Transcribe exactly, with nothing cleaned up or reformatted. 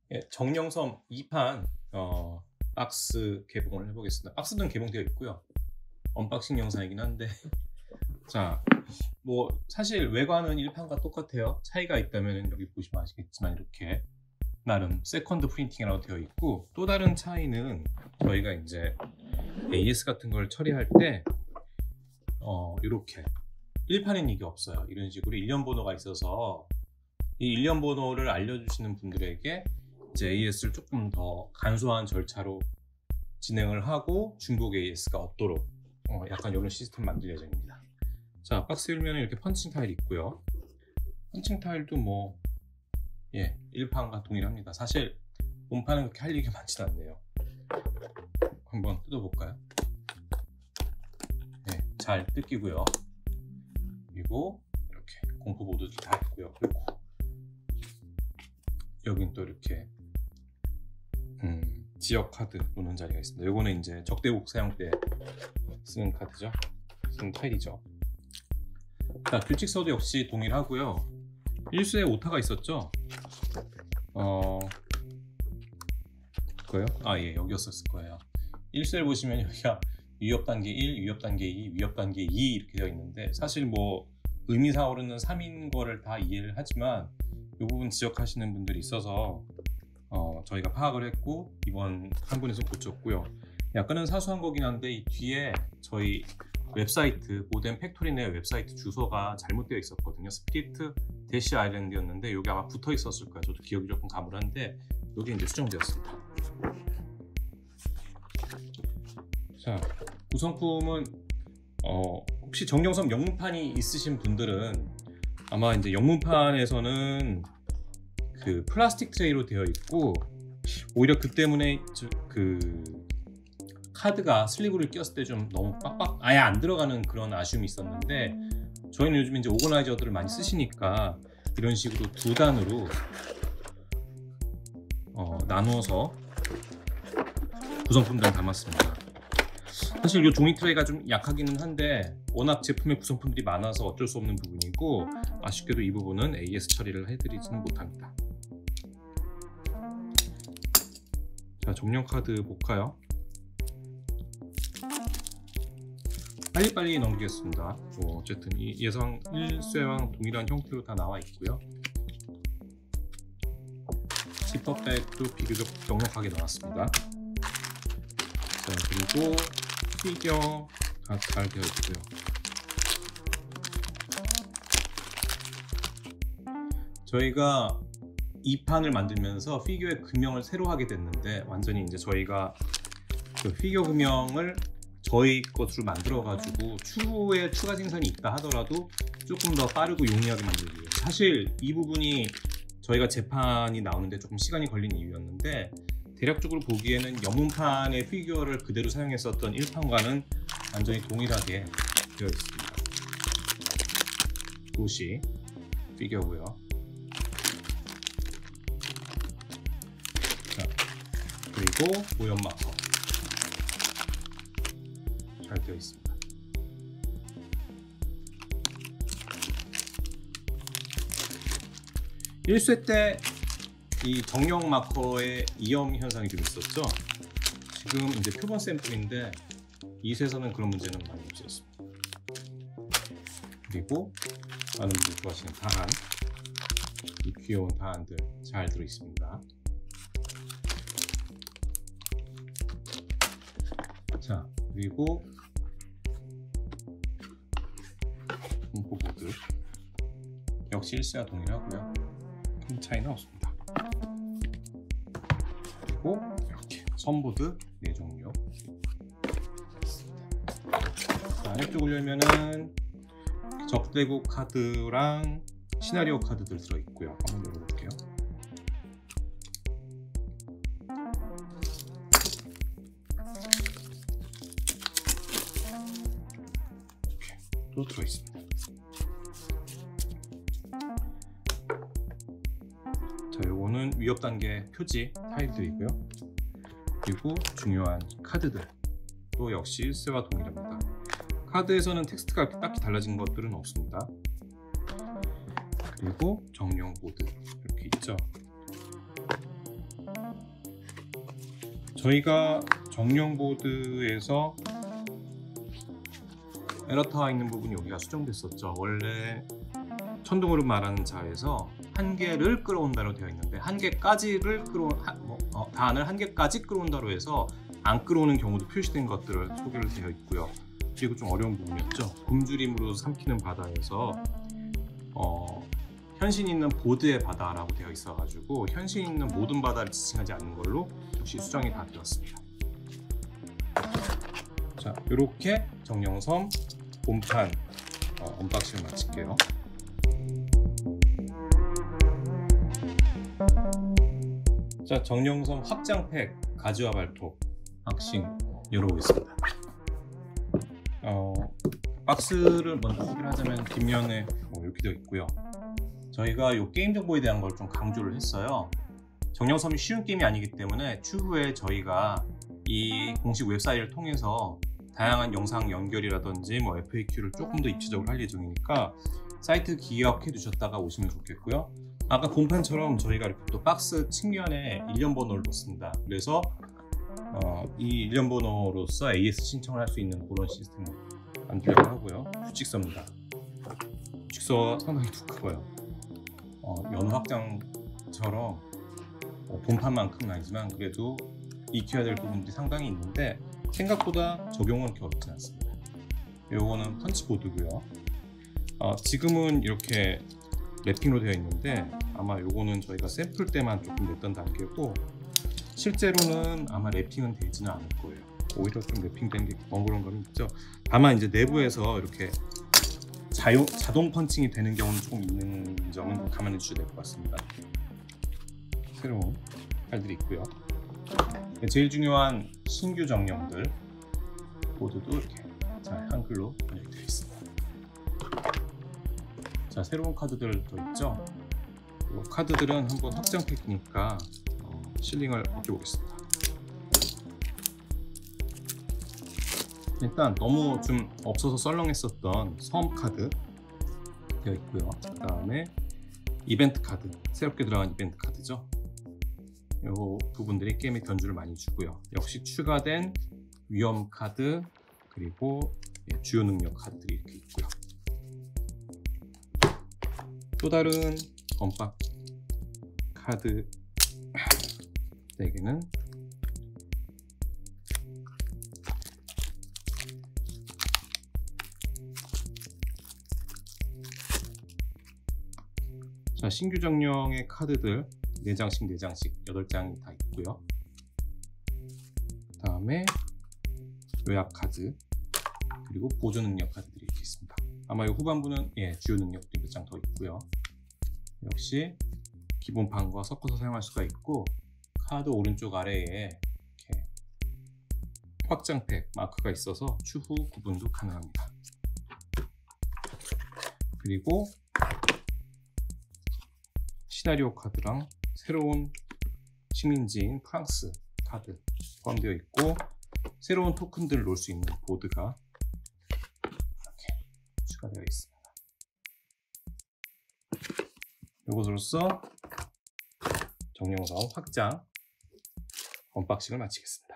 예, 정령섬 이 판 어, 박스 개봉을 해보겠습니다. 박스는 개봉되어 있고요. 언박싱 영상이긴 한데 자, 뭐 사실 외관은 일 판과 똑같아요. 차이가 있다면 여기 보시면 아시겠지만 이렇게 나름 세컨드 프린팅이라고 되어 있고, 또 다른 차이는 저희가 이제 에이에스 같은 걸 처리할 때 어, 이렇게 일 판엔 이게 없어요. 이런 식으로 일련 번호가 있어서 이 일련 번호를 알려주시는 분들에게 이제 에이에스를 조금 더 간소한 절차로 진행을 하고 중복 에이에스가 없도록 어, 약간 이런 시스템 만들 예정입니다. 자, 박스 열면 이렇게 펀칭 타일 있고요. 펀칭 타일도 뭐 예, 일 판과 동일합니다. 사실 본판은 그렇게 할 얘기가 많진 않네요. 한번 뜯어볼까요? 네, 잘 뜯기고요. 그리고 이렇게 공포 보드도 다 있고요. 그리고 여긴 또 이렇게 음, 지역 카드 놓는 자리가 있습니다. 요거는 이제 적대국 사용 때 쓰는 카드죠. 쓰는 타일이죠. 자, 규칙서도 역시 동일하고요. 일수에 오타가 있었죠. 어, 그거요? 아, 예, 여기였었을 거예요. 일수에 보시면 여기가 위협 단계 일, 위협 단계 이, 위협 단계 이 이렇게 되어 있는데, 사실 뭐 의미상으로는 삼인 거를 다 이해를 하지만 이 부분 지적하시는 분들이 있어서 어, 저희가 파악을 했고 이번 한 분에서 고쳤고요. 약간은 사소한 거긴 한데 이 뒤에 저희 웹사이트 모덴 팩토리 내 웹사이트 주소가 잘못되어 있었거든요. 스피리트 대시 아일랜드였는데 여기 아마 붙어 있었을 거예요. 저도 기억이 조금 가물한데 여기 이제 수정되었습니다. 자, 구성품은 어, 혹시 정령섬 영문판이 있으신 분들은 아마 이제 영문판에서는 그 플라스틱 트레이로 되어 있고, 오히려 그 때문에 그 카드가 슬리브를 끼웠을 때 좀 너무 빡빡 아예 안 들어가는 그런 아쉬움이 있었는데, 저희는 요즘 이제 오거나이저들을 많이 쓰시니까 이런 식으로 두 단으로 어, 나누어서 구성품들을 담았습니다. 사실 이 종이 트레이가 좀 약하기는 한데 워낙 제품의 구성품들이 많아서 어쩔 수 없는 부분이고, 아쉽게도 이 부분은 에이에스 처리를 해드리지는 못합니다. 자, 정령 카드 볼까요? 빨리빨리 넘기겠습니다. 뭐 어쨌든 이 예상 일 쇄랑 동일한 형태로 다 나와 있고요. 지퍼백도 비교적 넉넉하게 나왔습니다. 자, 그리고 피겨 다 잘 되어 있고요. 저희가 이 판을 만들면서 피규어의 금형을 새로 하게 됐는데, 완전히 이제 저희가 그 피규어 금형을 저희 것으로 만들어 가지고 추후에 추가 생산이 있다 하더라도 조금 더 빠르고 용이하게 만들기 위해서, 사실 이 부분이 저희가 재판이 나오는데 조금 시간이 걸린 이유였는데, 대략적으로 보기에는 영문판의 피규어를 그대로 사용했었던 일 판과는 완전히 동일하게 되어 있습니다. 도시 피규어고요. 자, 그리고 오염 마커 잘 되어 있습니다. 일 쇄 때 이 정령 마커의 이염 현상이 좀 있었죠. 지금 이제 표본 샘플인데 이 쇄에서는 그런 문제는 많이 없었습니다. 그리고 많은 분들 좋아하시는 다한, 이 귀여운 다한들 잘 들어 있습니다. 자, 그리고 공포보드 역시 일 쇄와 동일하고요. 큰 차이는 없습니다. 그리고 이렇게 선보드 네 종류. 자, 아래쪽을 열면은 적대국 카드랑 시나리오 카드들 들어있고요. 한번 열어볼게요. 이렇게 또 들어있습니다. 자, 요거는 위협 단계 표지 타일들이고요. 그리고 중요한 카드들 또 역시 일 쇄와 동일합니다. 카드에서는 텍스트가 딱히 달라진 것들은 없습니다. 그리고 정령 보드 이렇게 있죠. 저희가 정령 보드에서 에러 타와 있는 부분이 여기가 수정됐었죠. 원래 천둥으로 말하는 자에서 한 개를 끌어온다로 되어 있는데 한 개까지를 끌어 뭐, 어, 단을 한 개까지 끌어온다로 해서 안 끌어오는 경우도 표시된 것들을 소개를 되어 있고요. 그리고 좀 어려운 부분이었죠. 굶주림으로 삼키는 바다에서 어, 현신 있는 보드의 바다라고 되어 있어가지고 현신 있는 모든 바다를 지칭하지 않는 걸로 역시 수정이 다 되었습니다. 자, 이렇게 정령섬 본판 어, 언박싱을 마칠게요. 자, 정령섬 확장팩 가지와 발톱 박싱 열어보겠습니다. 어, 박스를 먼저 소개를 하자면 뒷면에 뭐 이렇게 되어 있고요. 저희가 이 게임 정보에 대한 걸 좀 강조를 했어요. 정령섬이 쉬운 게임이 아니기 때문에 추후에 저희가 이 공식 웹사이트를 통해서 다양한 영상 연결이라든지 뭐 에프에이큐를 조금 더 입체적으로 할 예정이니까 사이트 기억해 두셨다가 오시면 좋겠고요. 아까 본판처럼 저희가 이렇게 또 박스 측면에 일련 번호를 놓습니다. 그래서 어, 이 일련 번호로서 에이에스 신청을 할 수 있는 그런 시스템을 만들려고 하고요. 규칙서입니다. 규칙서가 상당히 두꺼워요. 어, 연호 확장처럼 어, 본판만큼은 아니지만 그래도 익혀야 될 부분들이 상당히 있는데 생각보다 적용은 그렇게 어렵진 않습니다. 요거는 펀치보드고요. 어, 지금은 이렇게 랩핑으로 되어 있는데 아마 요거는 저희가 샘플 때만 조금 냈던 단계고 실제로는 아마 랩핑은 되지는 않을 거예요. 오히려 좀 랩핑된 게 번거로운 감이 있죠. 다만 이제 내부에서 이렇게 자용, 자동 펀칭이 되는 경우는 조금 있는 점은 감안해 주셔야 될 것 같습니다. 새로운 칼들이 있고요. 제일 중요한 신규 정령들 보드도 이렇게 잘 한글로 번역이 되어 있습니다. 자, 새로운 카드들도 있죠. 이 카드들은 한번 확장팩이니까 어, 실링을 벗겨보겠습니다. 일단 너무 좀 없어서 썰렁했었던 섬 카드 되어 있고요. 그 다음에 이벤트 카드, 새롭게 들어간 이벤트 카드죠. 이 부분들이 게임에 변주를 많이 주고요. 역시 추가된 위험 카드 그리고 주요 능력 카드들이 이렇게 있고요. 또 다른 건박 카드 네 개는 자, 신규 정령의 카드들 네 장씩 네 장씩 여덟 장이 다 있고요. 그 다음에 요약 카드 그리고 보조 능력 카드들이 이렇게 있습니다. 아마 이 후반부는 예, 주요 능력들이 몇 장 더 있고요. 역시 기본판과 섞어서 사용할 수가 있고 카드 오른쪽 아래에 이렇게 확장팩 마크가 있어서 추후 구분도 가능합니다. 그리고 시나리오 카드랑 새로운 식민지인 프랑스 카드 포함되어 있고 새로운 토큰들을 놓을 수 있는 보드가 이렇게 추가되어 있습니다. 이것으로써 정령섬 확장 언박싱을 마치겠습니다.